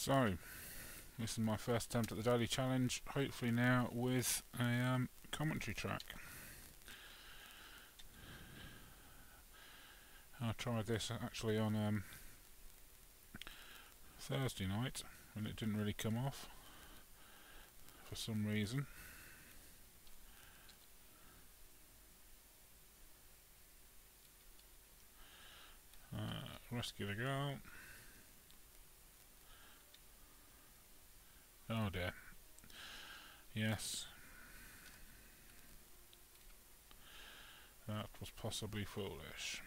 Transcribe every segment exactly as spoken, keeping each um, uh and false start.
So, this is my first attempt at the daily challenge, hopefully now with a um, commentary track. I tried this actually on um, Thursday night, and it didn't really come off for some reason. Uh, rescue the girl. Oh dear. Yes. That was possibly foolish.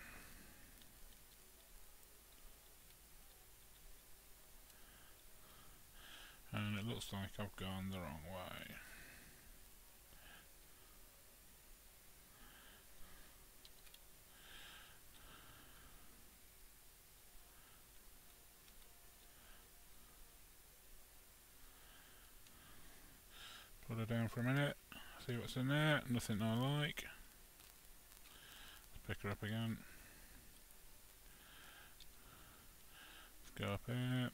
And it looks like I've gone the wrong way. Put her down for a minute, see what's in there. Nothing I like. Let's pick her up again. Let's go up here.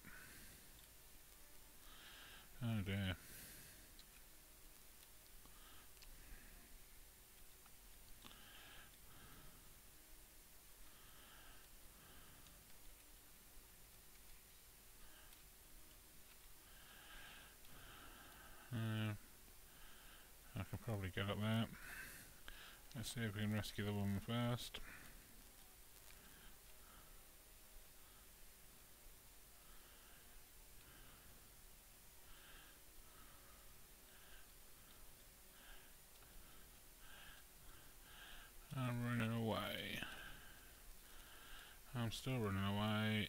Oh dear. Uh, I can probably get up there. Let's see if we can rescue the woman first. I'm running away. I'm still running away.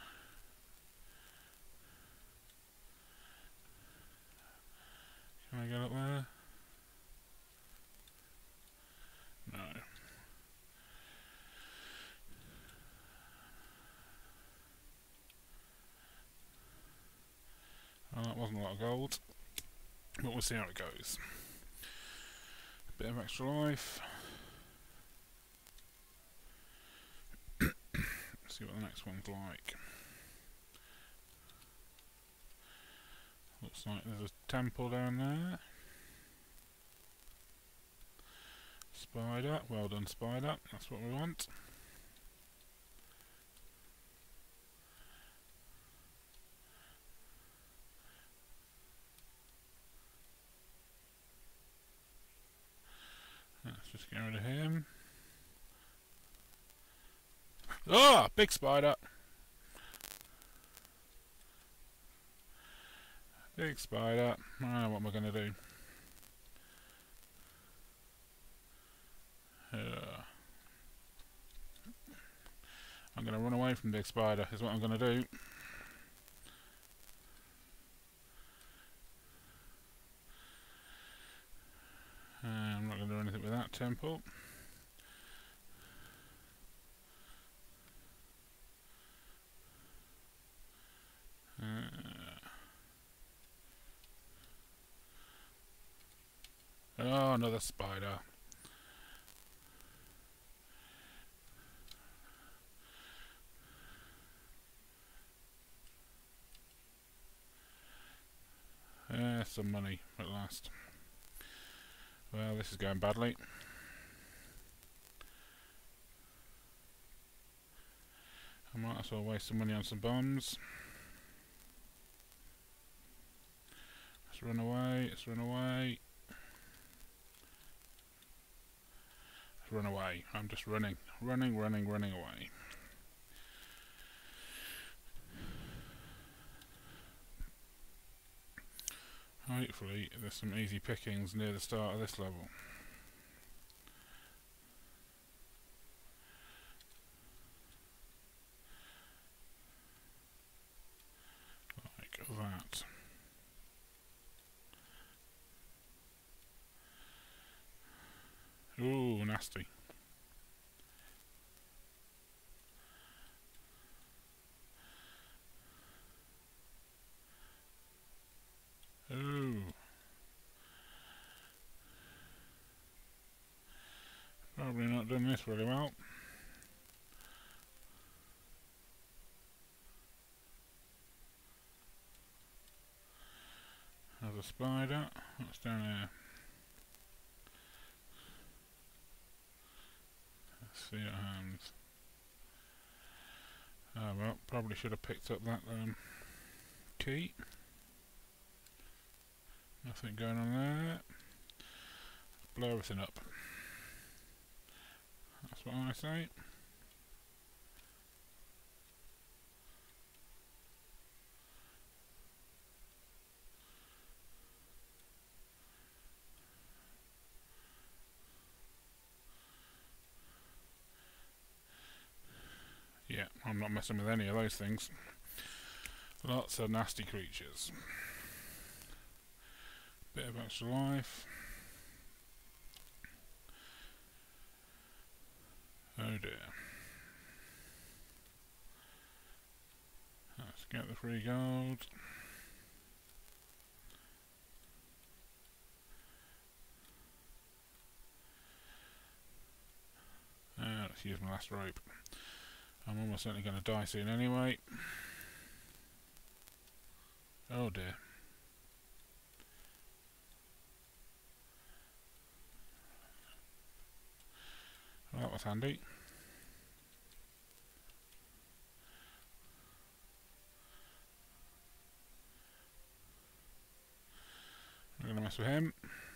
Can I get up there? No. Well, that wasn't a lot of gold, but we'll see how it goes. A bit of extra life. See what the next one's like. Looks like there's a temple down there. Spider, well done spider, that's what we want. Let's just get rid of him. Ah, big spider! Big spider. I know what we're going to do. Uh, I'm going to run away from big spider, is what I'm going to do. Uh, I'm not going to do anything with that temple. Uh, oh, another spider. Uh, some money at last. Well, this is going badly. I might as well waste some money on some bombs. Let's run away, let's run away. Let's run away. I'm just running. Running, running, running away. Hopefully there's some easy pickings near the start of this level. Like that. Ooh, nasty. Ooh. Probably not done this really well. spider. What's down here? Let's see what happens. Oh well, probably should have picked up that um, key. Nothing going on there. Blow everything up. That's what I say. Yeah, I'm not messing with any of those things. Lots of nasty creatures. Bit of extra life. Oh dear. Let's get the free gold. Uh, let's use my last rope. I'm almost certainly going to die soon anyway. Oh dear. Well, that was handy. I'm going to mess with him.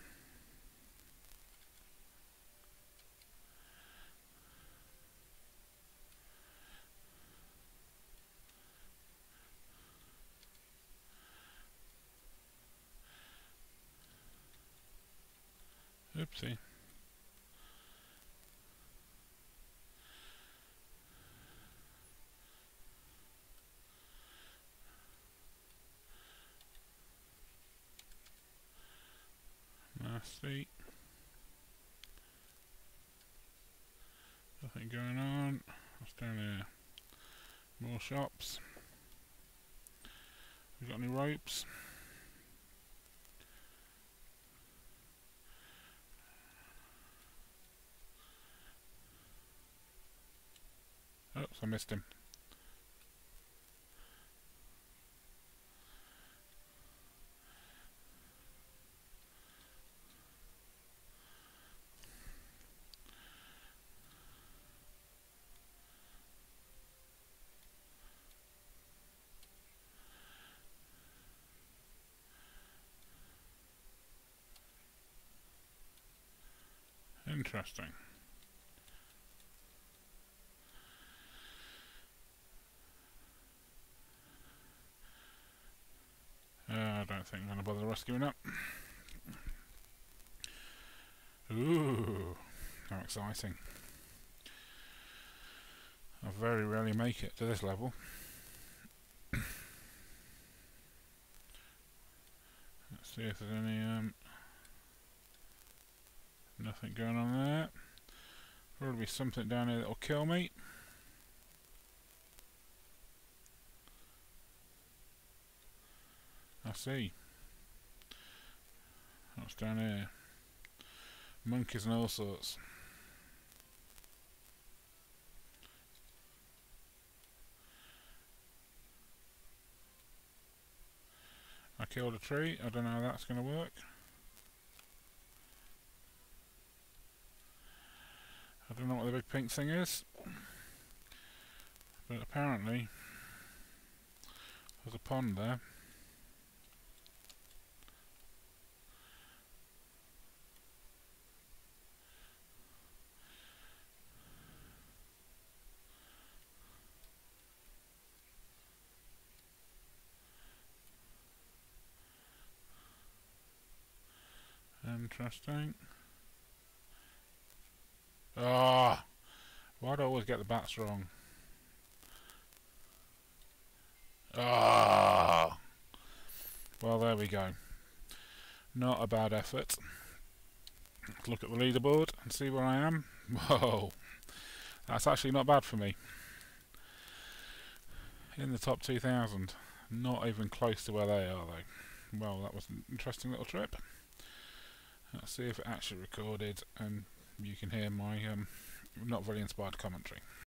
Oopsie. Nasty. Nothing going on. What's down here? More shops. We got any ropes? Oops, I missed him. Interesting. Uh, I don't think I'm going to bother rescuing up. Ooh, how exciting. I very rarely make it to this level. Let's see if there's any, um, nothing going on there. Probably something down here that'll kill me. I see. What's down here? Monkeys and all sorts. I killed a tree. I don't know how that's going to work. I don't know what the big pink thing is, but apparently there's a pond there. Interesting. Ah, oh, why do I always get the bats wrong? Ah, oh. Well, there we go. Not a bad effort. Let's look at the leaderboard and see where I am. Whoa, that's actually not bad for me. In the top two thousand. Not even close to where they are, though. Well, that was an interesting little trip. Let's see if it actually recorded and you can hear my um, not very inspired commentary.